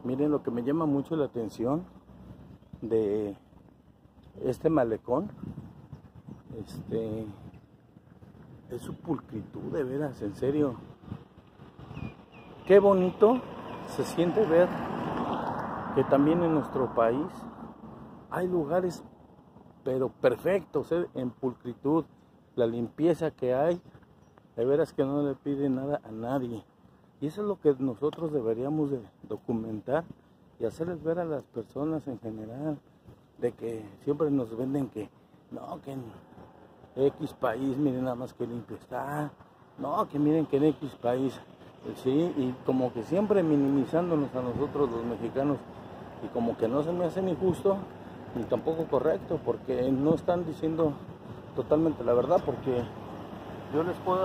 Miren, lo que me llama mucho la atención de este malecón, es su pulcritud, de veras, en serio. Qué bonito se siente ver que también en nuestro país hay lugares pero perfectos, en pulcritud, la limpieza que hay, de veras que no le pide nada a nadie. Y eso es lo que nosotros deberíamos de documentar y hacerles ver a las personas en general, de que siempre nos venden que no, que en X país miren nada más que limpio está, no, que miren que en X país, sí, y como que siempre minimizándonos a nosotros los mexicanos, y como que no se me hace ni justo ni tampoco correcto, porque no están diciendo totalmente la verdad, porque yo les puedo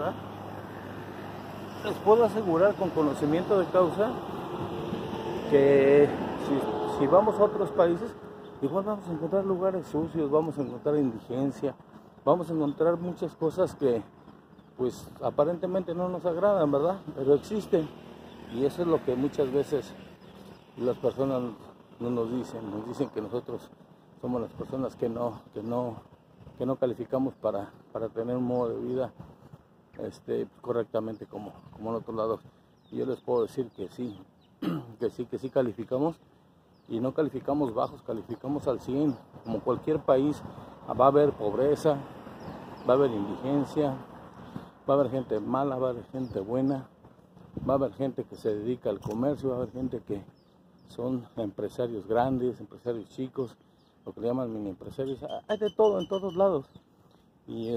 asegurar con conocimiento de causa que si vamos a otros países, igual vamos a encontrar lugares sucios, vamos a encontrar indigencia, vamos a encontrar muchas cosas que pues aparentemente no nos agradan, ¿verdad? Pero existen, y eso es lo que muchas veces las personas no nos dicen que nosotros somos las personas que no calificamos para tener un modo de vida correctamente como en otros lados. Y yo les puedo decir que sí, que sí calificamos, y no calificamos bajos, calificamos al 100, como cualquier país. Va a haber pobreza, va a haber indigencia, va a haber gente mala, va a haber gente buena, va a haber gente que se dedica al comercio, va a haber gente que son empresarios grandes, empresarios chicos, lo que le llaman mini empresarios. Hay de todo en todos lados. Y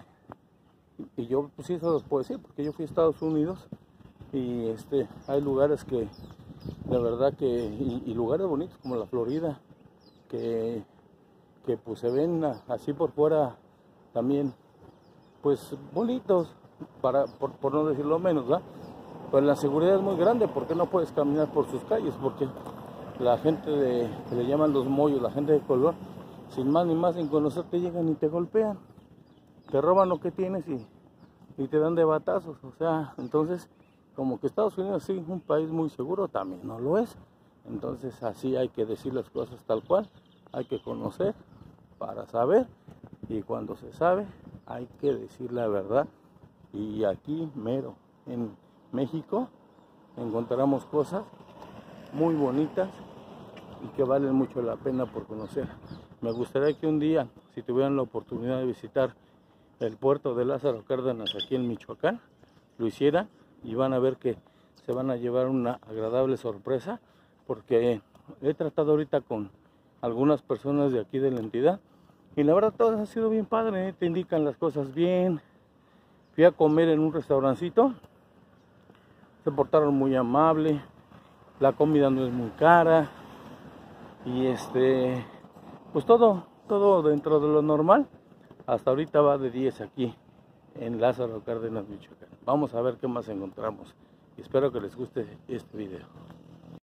yo pues sí, eso los puedo decir, porque yo fui a Estados Unidos y hay lugares que de verdad y lugares bonitos como la Florida, que pues se ven así por fuera también pues bonitos, por no decirlo menos, ¿verdad? Pues la seguridad es muy grande, porque no puedes caminar por sus calles, porque la gente que le llaman los mollos, la gente de color, sin más ni más, sin conocerte, llegan y te golpean, te roban lo que tienes y te dan de batazos. O sea, entonces, como que Estados Unidos sí, un país muy seguro, también no lo es. Entonces así hay que decir las cosas tal cual, hay que conocer para saber, y cuando se sabe hay que decir la verdad. Y aquí mero, en México, encontramos cosas muy bonitas y que valen mucho la pena por conocer. Me gustaría que un día, si tuvieran la oportunidad de visitar el puerto de Lázaro Cárdenas aquí en Michoacán, lo hicieran, y van a ver que se van a llevar una agradable sorpresa, porque he tratado ahorita con algunas personas de aquí de la entidad, y la verdad todo ha sido bien padre, te indican las cosas bien. Fui a comer en un restaurancito, se portaron muy amable, la comida no es muy cara, y pues todo dentro de lo normal. Hasta ahorita va de 10 aquí en Lázaro Cárdenas, Michoacán. Vamos a ver qué más encontramos, y espero que les guste este video.